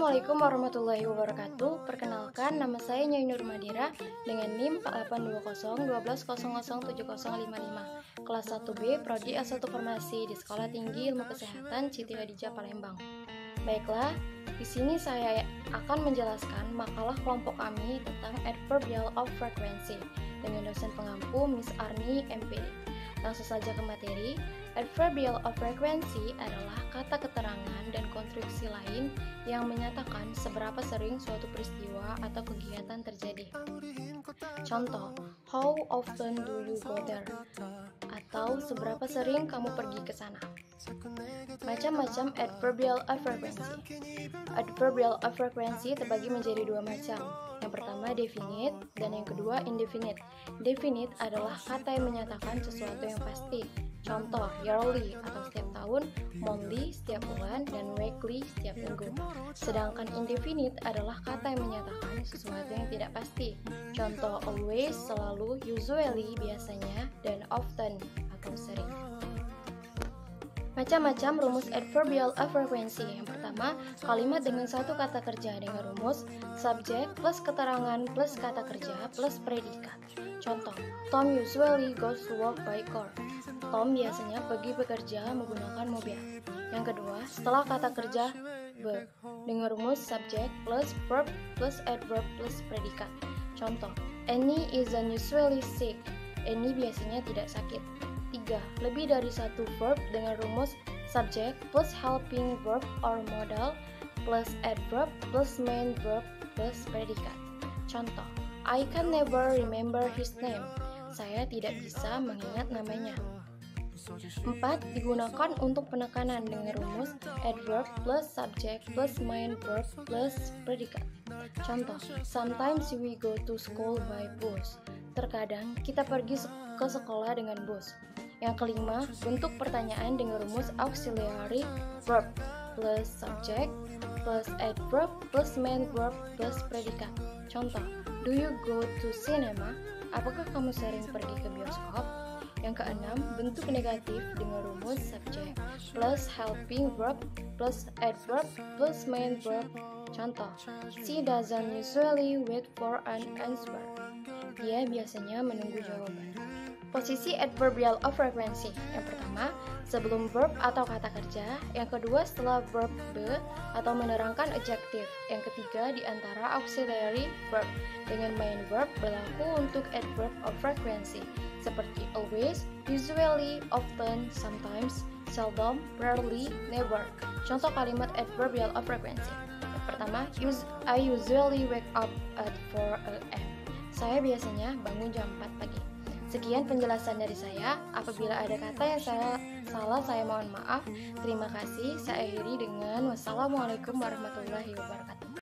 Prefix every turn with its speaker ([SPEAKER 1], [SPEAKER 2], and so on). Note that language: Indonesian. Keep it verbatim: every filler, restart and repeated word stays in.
[SPEAKER 1] Assalamualaikum warahmatullahi wabarakatuh. Perkenalkan, nama saya Nyayu Nurmadira dengan N I M empat delapan dua nol dua belas nol nol nol tujuh nol lima lima, kelas satu B, Prodi S satu Farmasi di Sekolah Tinggi Ilmu Kesehatan Siti Hadijah Palembang. Baiklah, di sini saya akan menjelaskan makalah kelompok kami tentang Adverbial of Frequency dengan dosen pengampu Miss Arni M P D. Langsung saja ke materi. Adverbial of frequency adalah kata keterangan dan konstruksi lain yang menyatakan seberapa sering suatu peristiwa atau kegiatan terjadi. Contoh, how often do you go there? Atau seberapa sering kamu pergi ke sana. Macam-macam adverbial of frequency. Adverbial of frequency terbagi menjadi dua macam. Yang pertama definite dan yang kedua indefinite. Definite adalah kata yang menyatakan sesuatu yang pasti. Contoh, yearly atau setiap tahun, monthly setiap bulan, dan weekly setiap minggu. Sedangkan indefinite adalah kata yang menyatakan sesuatu yang tidak pasti. Contoh, always, selalu, usually, biasanya, dan often atau sering. Macam-macam rumus adverbial of frequency. Yang pertama, kalimat dengan satu kata kerja dengan rumus subjek plus keterangan plus kata kerja plus predikat. Contoh, Tom usually goes to work by car. Tom biasanya pergi bekerja menggunakan mobil. Yang kedua, setelah kata kerja be dengan rumus subjek plus verb plus adverb plus predikat. Contoh, Annie isn't usually sick. Annie biasanya tidak sakit. Tiga, lebih dari satu verb dengan rumus subjek plus helping verb or modal plus adverb plus main verb plus predikat. Contoh, I can never remember his name. Saya tidak bisa mengingat namanya. Empat, digunakan untuk penekanan dengan rumus adverb plus subject plus main verb plus predikat. Contoh, sometimes we go to school by bus. Terkadang kita pergi ke sekolah dengan bus. Yang kelima, bentuk pertanyaan dengan rumus auxiliary verb plus subject plus adverb plus main verb plus predikat. Contoh, do you go to cinema? Apakah kamu sering pergi ke bioskop? Yang keenam, bentuk negatif dengan rumus subjek plus helping verb plus adverb plus main verb. Contoh, she doesn't usually wait for an answer. Dia biasanya menunggu jawaban. Posisi adverbial of frequency. Yang pertama, sebelum verb atau kata kerja. Yang kedua, setelah verb be atau menerangkan adjektif. Yang ketiga, di antara auxiliary verb. Dengan main verb berlaku untuk adverb of frequency, seperti always, usually, often, sometimes, seldom, rarely, never. Contoh kalimat adverbial of frequency. Yang pertama, I usually wake up at four a m Saya biasanya bangun jam empat pagi. Sekian penjelasan dari saya. Apabila ada kata yang saya salah, saya mohon maaf. Terima kasih. Saya akhiri dengan wassalamualaikum warahmatullahi wabarakatuh.